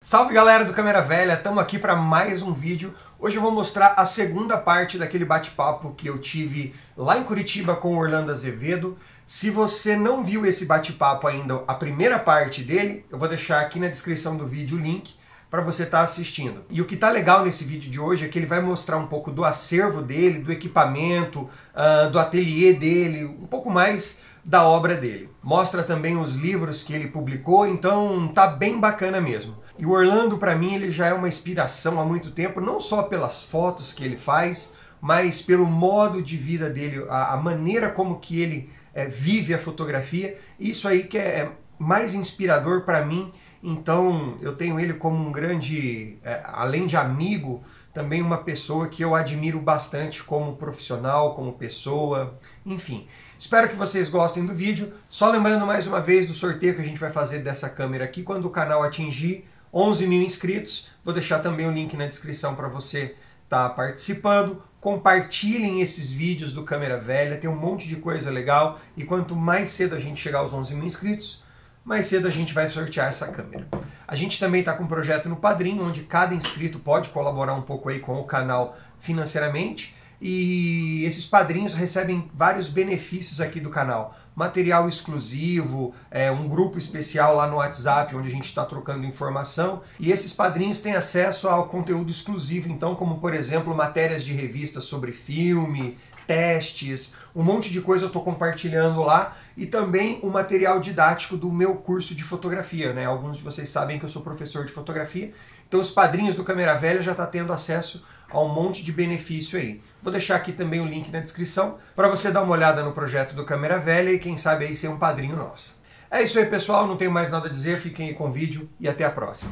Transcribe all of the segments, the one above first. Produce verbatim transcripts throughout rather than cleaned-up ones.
Salve galera do Câmera Velha, estamos aqui para mais um vídeo. Hoje eu vou mostrar a segunda parte daquele bate-papo que eu tive lá em Curitiba com o Orlando Azevedo. Se você não viu esse bate-papo ainda, a primeira parte dele, eu vou deixar aqui na descrição do vídeo o link para você estar assistindo. E o que tá legal nesse vídeo de hoje é que ele vai mostrar um pouco do acervo dele, do equipamento, uh, do ateliê dele, um pouco mais da obra dele. Mostra também os livros que ele publicou, então tá bem bacana mesmo. E o Orlando, para mim, ele já é uma inspiração há muito tempo, não só pelas fotos que ele faz, mas pelo modo de vida dele, a, a maneira como que ele é, vive a fotografia. Isso aí que é, é mais inspirador para mim. Então eu tenho ele como um grande, é, além de amigo, também uma pessoa que eu admiro bastante como profissional, como pessoa, enfim. Espero que vocês gostem do vídeo. Só lembrando mais uma vez do sorteio que a gente vai fazer dessa câmera aqui quando o canal atingir onze mil inscritos. Vou deixar também o link na descrição para você estar participando. Compartilhem esses vídeos do Câmera Velha, tem um monte de coisa legal. E quanto mais cedo a gente chegar aos onze mil inscritos, mais cedo a gente vai sortear essa câmera. A gente também está com um projeto no Padrim, onde cada inscrito pode colaborar um pouco aí com o canal financeiramente. E esses padrinhos recebem vários benefícios aqui do canal. Material exclusivo, é, um grupo especial lá no WhatsApp, onde a gente está trocando informação. E esses padrinhos têm acesso ao conteúdo exclusivo, então, como por exemplo, matérias de revistas sobre filme, testes, um monte de coisa eu estou compartilhando lá. E também o material didático do meu curso de fotografia, né? Alguns de vocês sabem que eu sou professor de fotografia. Então os padrinhos do Câmera Velha já estão tendo acesso a um monte de benefício aí. Vou deixar aqui também o link na descrição para você dar uma olhada no projeto do Câmera Velha e quem sabe aí ser um padrinho nosso. É isso aí, pessoal, não tenho mais nada a dizer, fiquem aí com o vídeo e até a próxima.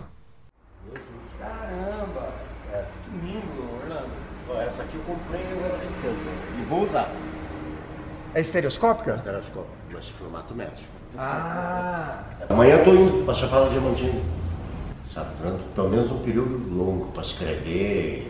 Caramba! É, que lindo, Orlando. Ó, essa aqui eu comprei agora recente e vou usar. É estereoscópica? Estereoscópio, mas formato médio. Ah! Amanhã eu estou indo para a Chapada Diamantina, sabe? Pelo menos um período longo para escrever,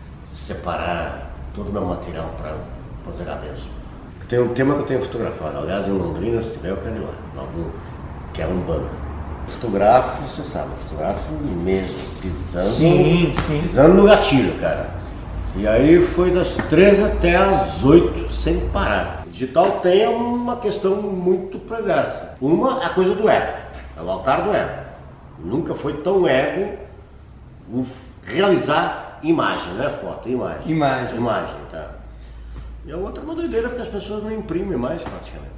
separar todo o meu material para fazer lá dentro. Tem um tema que eu tenho fotografado, aliás, em Londrina, se tiver eu quero ir lá, algum, que é um banda. Fotografo, você sabe, fotografo mesmo, pisando, sim, sim. pisando no gatilho, cara. E aí foi das três até as oito, sem parar. O digital tem uma questão muito perversa. Uma é a coisa do ego, é o altar do ego. Nunca foi tão ego o realizar imagem, não é foto, imagem. Imagem. Imagem, tá. E a outra é uma doideira porque as pessoas não imprimem mais praticamente.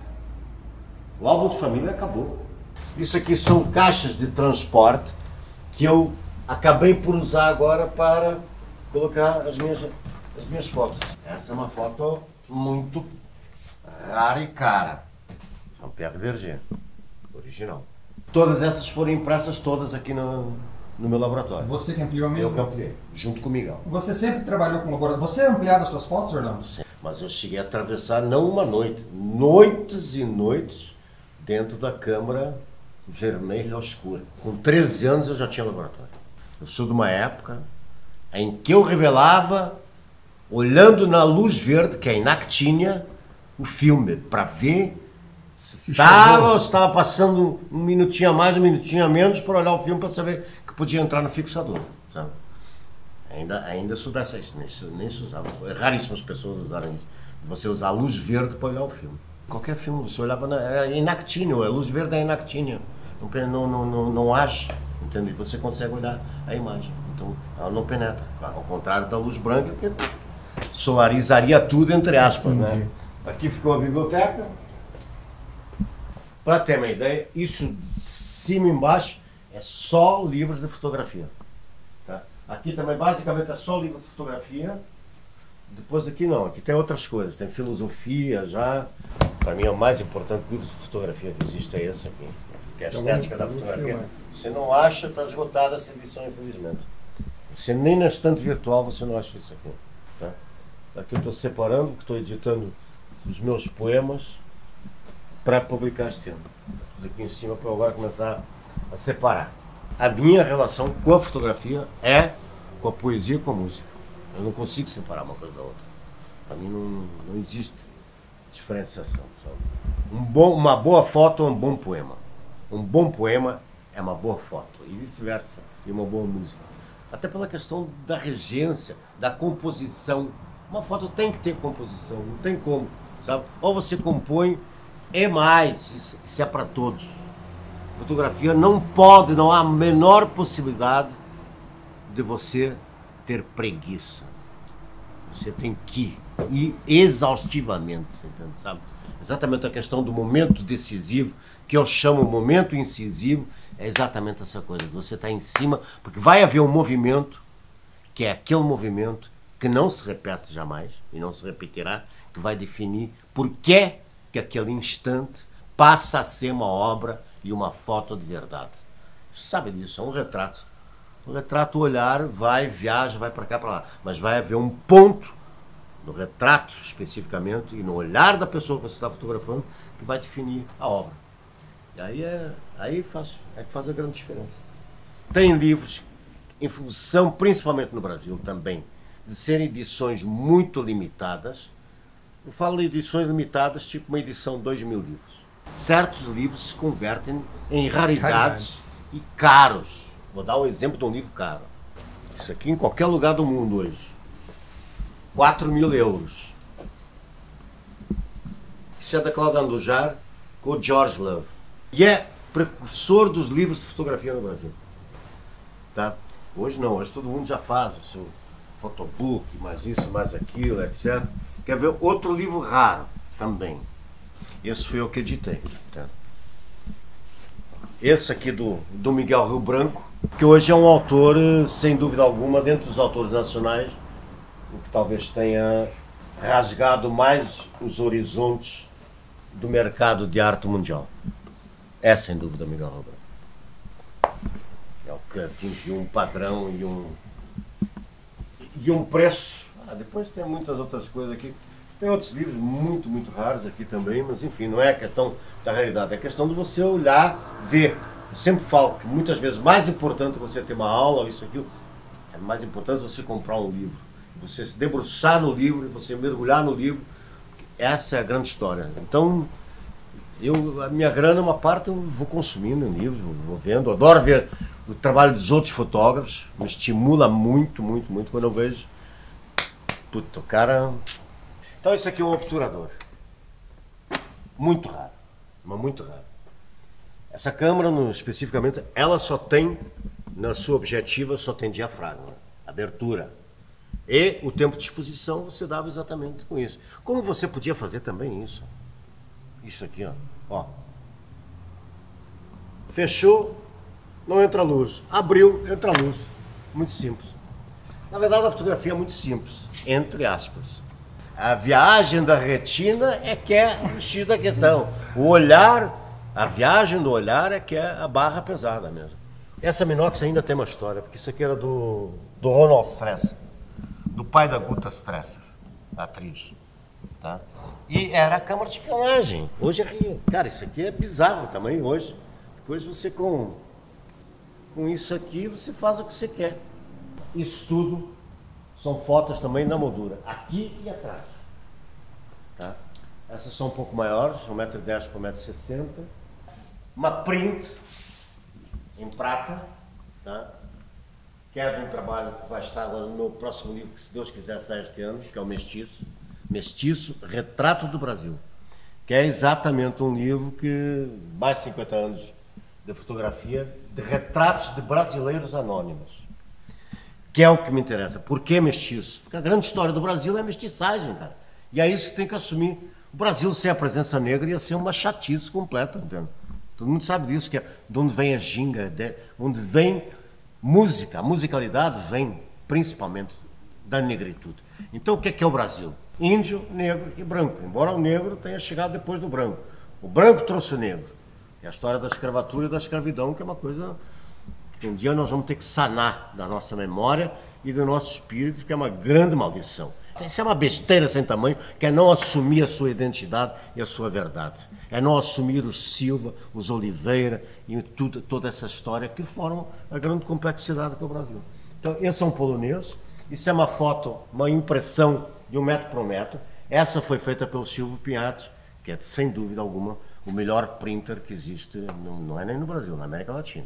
O álbum de família acabou. Isso aqui são caixas de transporte que eu acabei por usar agora para colocar as minhas, as minhas fotos. Essa é uma foto muito rara e cara. É um Pierre Verger, original. Todas essas foram impressas todas aqui no, no meu laboratório. Você que ampliou mesmo? Eu que ampliei, junto com o Miguel. Você sempre trabalhou com laboratório? Você ampliava suas fotos, Orlando? Sim. Mas eu cheguei a atravessar não uma noite, noites e noites dentro da câmara vermelha escura. Com treze anos eu já tinha laboratório. Eu sou de uma época em que eu revelava, olhando na luz verde, que é a Inactinha, o filme, para ver se estava ou se estava passando um minutinho a mais, um minutinho a menos, para olhar o filme para saber que podia entrar no fixador. Sabe? Ainda, ainda sou dessa, nem, nem se usava. É raríssimo as pessoas usarem isso. Você usar a luz verde para olhar o filme. Qualquer filme, você olhava na é Inactinha, a luz verde é Inactinha. Não, não, não, não age, entende? Você consegue olhar a imagem. Então ela não penetra. Ao contrário da luz branca, que solarizaria tudo, entre aspas, né? Aqui ficou a biblioteca. Para ter uma ideia, isso de cima e embaixo é só livros de fotografia. Tá? Aqui também basicamente é só livro de fotografia. Depois aqui não, aqui tem outras coisas, tem filosofia já. Para mim é o mais importante livro de fotografia que existe é esse aqui, que é a estética da fotografia. Você não acha, está esgotada essa edição, infelizmente. Você nem na estante virtual você não acha isso aqui. Tá? Aqui eu estou separando, porque estou editando os meus poemas para publicar este ano. Aqui em cima para agora começar a separar. A minha relação com a fotografia é com a poesia e com a música. Eu não consigo separar uma coisa da outra. Para mim não, não existe diferenciação. Sabe? Um bom, uma boa foto é um bom poema. Um bom poema é é uma boa foto, e vice-versa, e uma boa música. Até pela questão da regência, da composição. Uma foto tem que ter composição, não tem como, sabe? Ou você compõe, é mais, isso, isso é para todos. Fotografia não pode, não há a menor possibilidade de você ter preguiça. Você tem que ir exaustivamente, entende, sabe? Exatamente a questão do momento decisivo, que eu chamo momento incisivo, é exatamente essa coisa. Você está em cima, porque vai haver um movimento, que é aquele movimento que não se repete jamais, e não se repetirá, que vai definir por que que aquele instante passa a ser uma obra e uma foto de verdade. Você sabe disso, é um retrato. O retrato, o olhar, vai, viaja, vai para cá, para lá. Mas vai haver um ponto no retrato, especificamente, e no olhar da pessoa que você está fotografando, que vai definir a obra. E aí é, aí faz, é que faz a grande diferença. Tem livros, em função, principalmente no Brasil também, de serem edições muito limitadas. Eu falo de edições limitadas, tipo uma edição de dois mil livros. Certos livros se convertem em raridades Raridade. e caros. Vou dar um exemplo de um livro caro. Isso aqui em qualquer lugar do mundo hoje. quatro mil euros. Isso é da Cláudia Andujar com o George Love. E é precursor dos livros de fotografia no Brasil. Tá? Hoje não, hoje todo mundo já faz o seu photobook, mais isso, mais aquilo, etcétera. Quer ver outro livro raro também. Esse foi eu que editei. Tá? Esse aqui do, do Miguel Rio Branco, que hoje é um autor, sem dúvida alguma, dentro dos autores nacionais, o que talvez tenha rasgado mais os horizontes do mercado de arte mundial. É, sem dúvida, Miguel Rio Branco. É o que atingiu um padrão e um, e um preço. Ah, depois tem muitas outras coisas aqui. Tem outros livros muito, muito raros aqui também, mas enfim, não é a questão da realidade, é a questão de você olhar, ver. Eu sempre falo que muitas vezes mais importante você ter uma aula, isso, aquilo, é mais importante você comprar um livro. Você se debruçar no livro, você mergulhar no livro. Essa é a grande história. Então, eu, a minha grana, uma parte eu vou consumindo em livros, vou vendo, adoro ver o trabalho dos outros fotógrafos, me estimula muito, muito, muito quando eu vejo. Puta, o cara... Então esse aqui é um obturador. Muito raro, mas muito raro. Essa câmera, no, especificamente, ela só tem, na sua objetiva, só tem diafragma, abertura. E o tempo de exposição você dava exatamente com isso. Como você podia fazer também isso? Isso aqui, ó. ó. Fechou, não entra luz. Abriu, entra luz. Muito simples. Na verdade, a fotografia é muito simples, entre aspas. A viagem da retina é que é o X da questão. O olhar, a viagem do olhar é que é a barra pesada mesmo. Essa Minox ainda tem uma história, porque isso aqui era do, do Ronald Stresser, do pai da Guta Stresser, a atriz. Tá? E era a câmera de espionagem. Hoje é... Cara, isso aqui é bizarro também hoje. Depois você com, com isso aqui, você faz o que você quer. Isso tudo são fotos também na moldura, aqui e atrás. Tá? Essas são um pouco maiores, um metro e dez por um metro e sessenta. Uma print em prata, tá? Que é de um trabalho que vai estar agora no meu próximo livro, que se Deus quiser sai este ano, que é o Mestiço. Mestiço, Retrato do Brasil. Que é exatamente um livro que, mais de cinquenta anos de fotografia, de retratos de brasileiros anônimos. Que é o que me interessa. Por que mestiço? Porque a grande história do Brasil é a mestiçagem, cara. E é isso que tem que assumir. O Brasil sem a presença negra ia ser uma chatice completa, entende? Todo mundo sabe disso, que é de onde vem a ginga, de onde vem música. A musicalidade vem principalmente da negritude. Então o que é que é o Brasil? Índio, negro e branco. Embora o negro tenha chegado depois do branco. O branco trouxe o negro. É a história da escravatura e da escravidão, que é uma coisa... que um dia nós vamos ter que sanar da nossa memória e do nosso espírito, que é uma grande maldição. Isso é uma besteira sem tamanho, que é não assumir a sua identidade e a sua verdade. É não assumir os Silva, os Oliveira e tudo, toda essa história que formam a grande complexidade que é o Brasil. Então, esse é um polonês, isso é uma foto, uma impressão de um metro por um metro. Essa foi feita pelo Silvio Pinhatti, que é, sem dúvida alguma, o melhor printer que existe, não é nem no Brasil, na América Latina.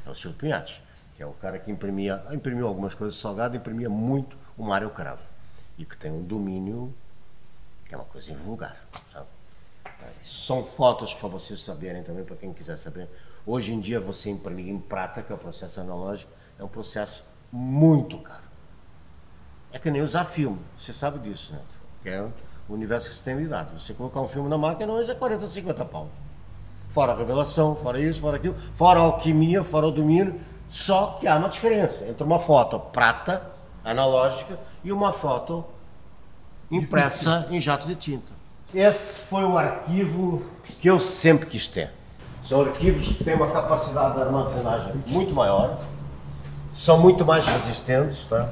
É o Silvio Pinhatti, que é o cara que imprimia, imprimiu algumas coisas salgadas, imprimia muito o Mário Cravo. E que tem um domínio que é uma coisa invulgar, sabe? São fotos para vocês saberem também, para quem quiser saber. Hoje em dia você imprimir em prata, que é o processo analógico, é um processo muito caro. É que nem usar filme, você sabe disso, né? Que é o universo que você tem lidado. Você colocar um filme na máquina hoje é quarenta, cinquenta pau. Fora a revelação, fora isso, fora aquilo, fora a alquimia, fora o domínio. Só que há uma diferença entre uma foto prata, analógica, e uma foto impressa em jato de tinta. Esse foi o arquivo que eu sempre quis ter. São arquivos que têm uma capacidade de armazenagem muito maior, são muito mais resistentes, tá?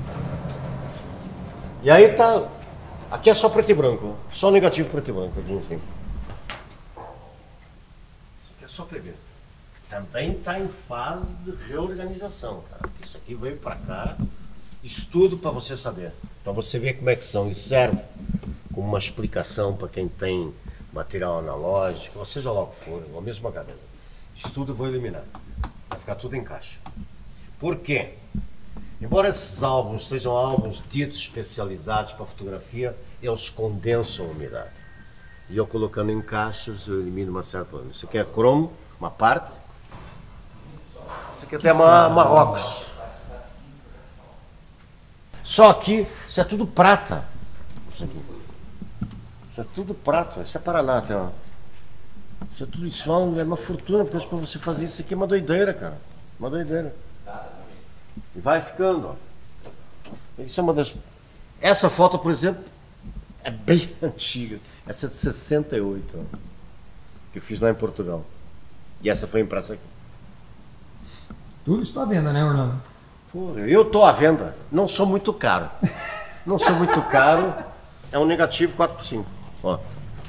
E aí tá, aqui é só preto e branco, só negativo preto e branco, aqui enfim. Isso aqui é só P B. Também está em fase de reorganização, cara. Isso aqui veio para cá, estudo para você saber, para você ver como é que são, e serve como uma explicação para quem tem material analógico, ou seja lá o que for, ou mesmo H D. Estudo eu vou eliminar, vai ficar tudo em caixa. Por quê? Embora esses álbuns sejam álbuns ditos especializados para fotografia, eles condensam a umidade. E eu colocando em caixas, eu elimino uma certa... Isso aqui é cromo, uma parte. Isso aqui até é uma, uma ox. Só que isso é tudo prata. Isso aqui. Isso é tudo prata. Isso é Paraná até, ó. Isso é tudo isso, é uma fortuna, porque para você fazer isso aqui é uma doideira, cara. Uma doideira. E vai ficando, ó. Isso é uma das... Essa foto, por exemplo, é bem antiga. Essa é de sessenta e oito, ó, que eu fiz lá em Portugal. E essa foi impressa aqui. Tudo está à venda, né, Orlando? Pô, eu estou à venda. Não sou muito caro. Não sou muito caro. É um negativo quatro por cinco. Ó.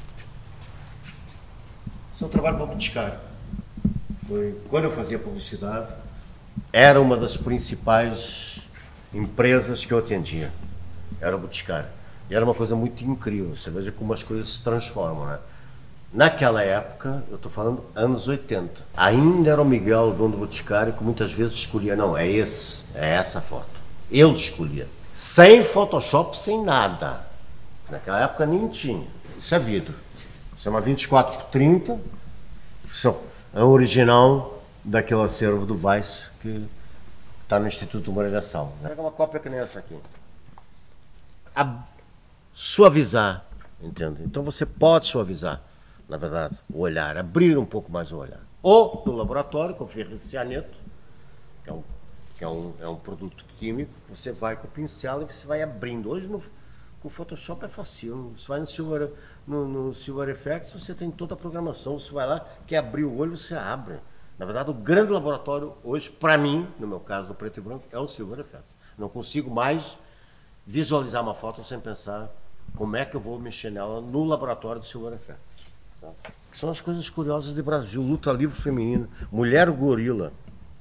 Esse é um trabalho para Boticário. Foi quando eu fazia publicidade. Era uma das principais empresas que eu atendia. Era o Boticário. E era uma coisa muito incrível. Você veja como as coisas se transformam, né? Naquela época, eu estou falando anos oitenta, ainda era o Miguel, o dono do Boticário, que muitas vezes escolhia, não, é esse, é essa foto. Eu escolhia. Sem Photoshop, sem nada. Naquela época nem tinha. Isso é vidro. Isso é uma vinte e quatro por trinta. Isso é o original daquele acervo do Weiss que está no Instituto Moreira Sal. Pega uma cópia que nem essa aqui. A suavizar, entende? Então você pode suavizar, na verdade, o olhar, abrir um pouco mais o olhar. Ou no laboratório, com ferricianeto, que, é um, que é, um, é um produto químico, você vai com o pincel e você vai abrindo. Hoje no, com o Photoshop é fácil. Você vai no Silver, no, no Silver Effects, você tem toda a programação. Você vai lá, quer abrir o olho, você abre. Na verdade, o grande laboratório hoje, para mim, no meu caso do preto e branco, é o Silver Effects. Não consigo mais visualizar uma foto sem pensar como é que eu vou mexer nela no laboratório do Silver Effects. Tá? Que são as coisas curiosas do Brasil. Luta livre feminina, mulher gorila,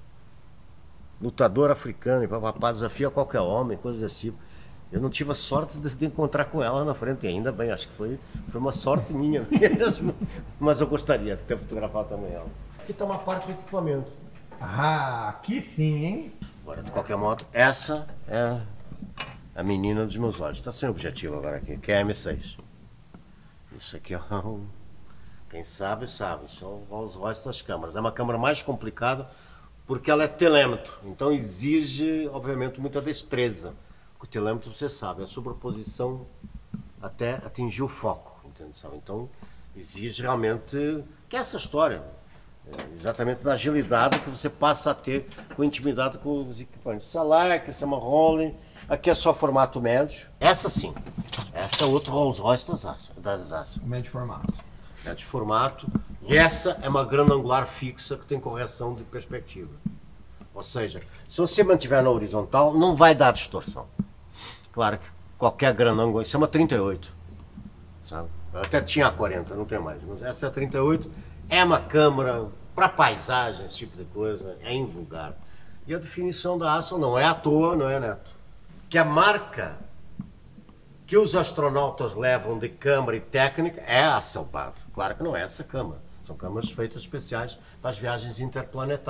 lutador africano, e papapá, desafia qualquer homem, coisas desse tipo. Eu não tive a sorte de, de encontrar com ela na frente, e ainda bem, acho que foi, foi uma sorte minha mesmo, mas eu gostaria de ter fotografado também ela. Aqui está uma parte do equipamento. Ah, aqui sim, hein? Agora, de qualquer modo, essa é a menina dos meus olhos. Está sem objetivo agora aqui, que é a M seis. Isso aqui é um... Quem sabe, sabe. Isso é o Rolls Royce das câmaras. É uma câmera mais complicada porque ela é telêmetro. Então exige, obviamente, muita destreza. Porque o telêmetro, você sabe, é a sobreposição até atingir o foco. Entende? Então exige realmente... Que é essa história. Exatamente da agilidade que você passa a ter com intimidade com os equipamentos. Essa Leica, essa é uma Rolling, aqui é só formato médio. Essa sim, essa é outro Rolls Royce das aço, das aço. Médio formato. Médio formato. E essa é uma grande angular fixa que tem correção de perspectiva. Ou seja, se você mantiver na horizontal, não vai dar distorção. Claro que qualquer grande ângulo, isso é uma trinta e oito, sabe? Eu até tinha a quarenta, não tem mais, mas essa é a trinta e oito. É uma câmera para paisagem, esse tipo de coisa, é invulgar. E a definição da Hasselblad não é à toa, não é, Neto? Que a marca que os astronautas levam de câmera e técnica é a Hasselblad. Claro que não é essa câmera. São câmeras feitas especiais para as viagens interplanetárias.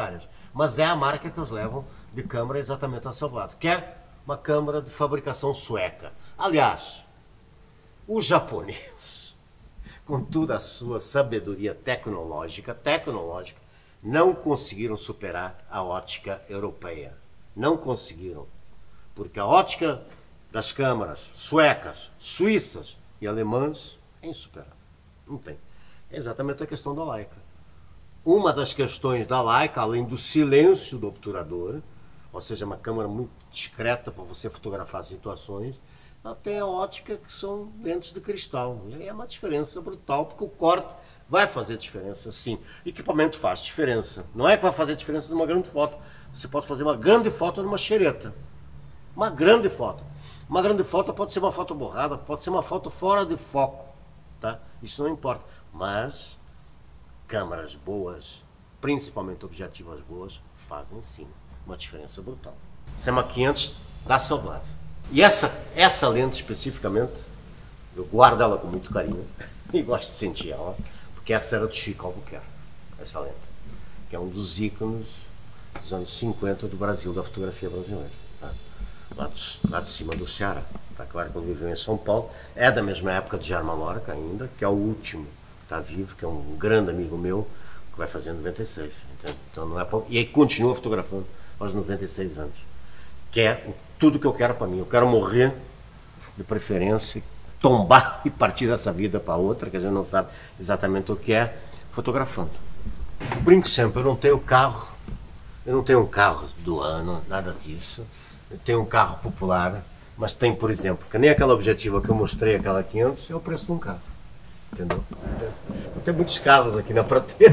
mas é a marca que eles levam de câmara exatamente a seu lado, que é uma câmara de fabricação sueca. Aliás, os japoneses, com toda a sua sabedoria tecnológica, tecnológica, não conseguiram superar a ótica europeia. Não conseguiram. Porque a ótica das câmaras suecas, suíças e alemãs é insuperável. Não tem. É exatamente a questão da Leica. Uma das questões da Leica, além do silêncio do obturador, ou seja, uma câmera muito discreta para você fotografar situações, ela tem a ótica que são lentes de cristal. E aí é uma diferença brutal, porque o corte vai fazer diferença, sim. Equipamento faz diferença. Não é que vai fazer diferença numa grande foto. Você pode fazer uma grande foto numa xereta. Uma grande foto. Uma grande foto pode ser uma foto borrada, pode ser uma foto fora de foco. Tá? Isso não importa. Mas câmaras boas, principalmente objetivas boas, fazem sim uma diferença brutal. Sema quinhentos dá saudade. E essa, essa lente especificamente, eu guardo ela com muito carinho e gosto de sentir ela, porque essa era do Chico Albuquerque, essa lente, que é um dos ícones dos anos cinquenta do Brasil, da fotografia brasileira. Tá? Lá, do, lá de cima do Ceará. Tá claro que ele viveu em São Paulo, é da mesma época de Germán Lorca ainda, que é o último que está vivo, que é um grande amigo meu, que vai fazer noventa e seis. Entende? Então não é pouco, e aí continua fotografando aos noventa e seis anos. Que é tudo que eu quero para mim. Eu quero morrer, de preferência, tombar e partir dessa vida para outra, que a gente não sabe exatamente o que é, fotografando. Eu brinco sempre, eu não tenho carro, eu não tenho um carro do ano, nada disso. Eu tenho um carro popular, mas tem, por exemplo, que nem aquela objetiva que eu mostrei, aquela quinhentos, é o preço de um carro. Entendeu? Não tem muitos carros aqui na prateleira.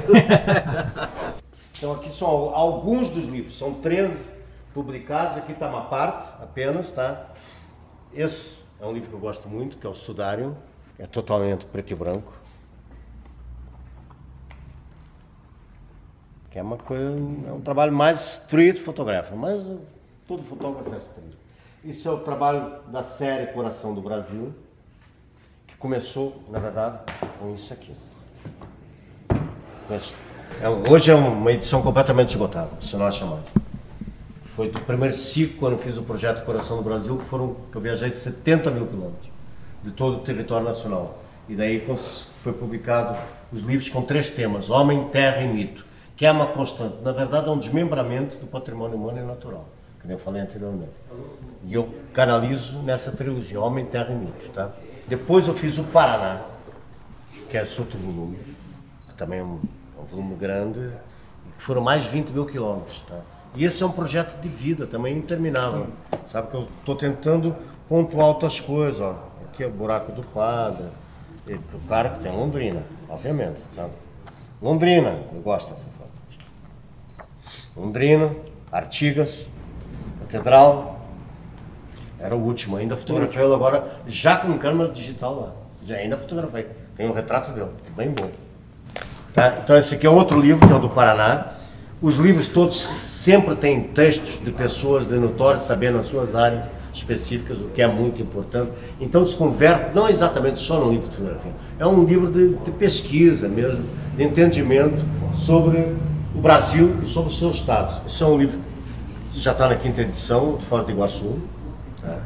Então aqui são alguns dos livros, são treze publicados, aqui está uma parte apenas, tá? Esse é um livro que eu gosto muito, que é o Sudário, é totalmente preto e branco. Que é uma coisa, é um trabalho mais street photography, mas todo fotógrafo é street. Isso é o trabalho da série Coração do Brasil, que começou, na verdade, com isso aqui. É, hoje é uma edição completamente esgotada, você não acha mais. Foi do primeiro ciclo, quando eu fiz o projeto Coração do Brasil, que foram que eu viajei setenta mil quilômetros de todo o território nacional. E daí foi publicado os livros com três temas, Homem, Terra e Mito, que é uma constante. Na verdade, é um desmembramento do patrimônio humano e natural, que eu falei anteriormente. E eu canalizo nessa trilogia, Homem, Terra e Mito. Tá? Depois eu fiz o Paraná, que é esse outro volume, que também é um, é um volume grande, que foram mais de vinte mil quilômetros. Tá? E esse é um projeto de vida também interminável. Sim. Sabe que eu estou tentando pontuar outras coisas. Ó. Aqui é o Buraco do Padre, o cara que tem Londrina, obviamente. Sabe? Londrina, eu gosto dessa foto. Londrina, Artigas, Catedral. Era o último, ainda fotografei ele agora, já com câmera digital lá. Já ainda fotografei. Tem um retrato dele, bem bom. Tá? Então esse aqui é outro livro, que é o do Paraná. Os livros todos sempre têm textos de pessoas de notório saber nas suas áreas específicas, o que é muito importante. Então se converte não exatamente só num livro de fotografia, é um livro de, de pesquisa mesmo, de entendimento sobre o Brasil e sobre os seus estados. Esse é um livro que já está na quinta edição, de Foz do Iguaçu. Tá?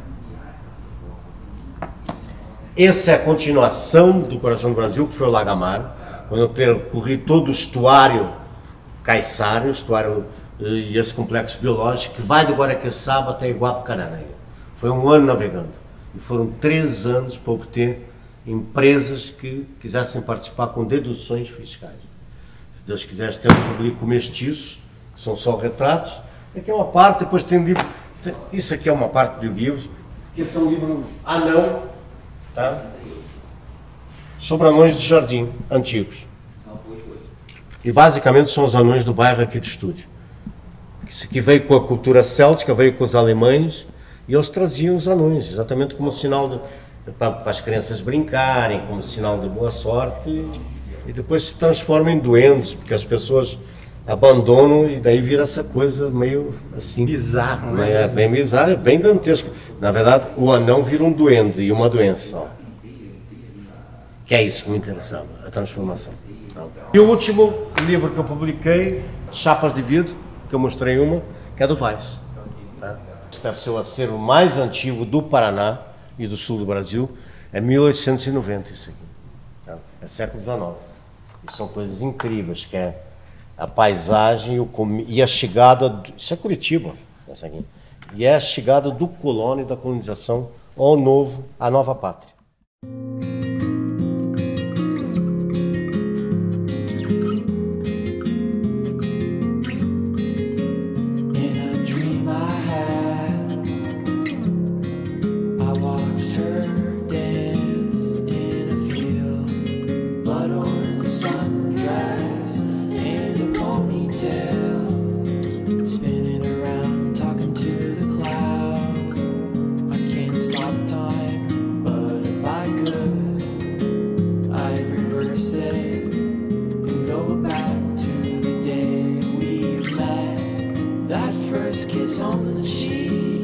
Essa é a continuação do Coração do Brasil, que foi o Lagamar, quando eu percorri todo o estuário Caiçara, o estuário e esse complexo biológico que vai de Guaraqueçaba até Iguape-Cananéia. Foi um ano navegando e foram três anos para obter empresas que quisessem participar com deduções fiscais. Se Deus quiser, tem um público mestiço, que são só retratos. Aqui é uma parte, depois tem livro. Isso aqui é uma parte de livros, que esse é um livro anão, tá? Sobre anões de jardim antigos. E basicamente são os anões do bairro aqui do estúdio. Que veio com a cultura céltica, veio com os alemães, e eles traziam os anões, exatamente como sinal de, para, para as crianças brincarem, como sinal de boa sorte, e, e depois se transformam em duendes, porque as pessoas abandonam e daí vira essa coisa meio assim... Bizarro, né? É bem bizarro, é bem dantesco. Na verdade, o anão vira um duende e uma doença. Ó. Que é isso que me interessava, a transformação. E o último livro que eu publiquei, Chapas de Vidro, que eu mostrei uma, que é do Weiss. Tá? Esse deve ser o acervo mais antigo do Paraná e do sul do Brasil, é mil oitocentos e noventa isso aqui. Tá? É século dezenove. E são coisas incríveis, que é a paisagem e, o com... e a chegada, do... isso é Curitiba, essa aqui. E é a chegada do colono e da colonização ao novo, à nova pátria. Spinning around, talking to the clouds. I can't stop time, but if I could, I'd reverse it and go back to the day we met. That first kiss on the cheek.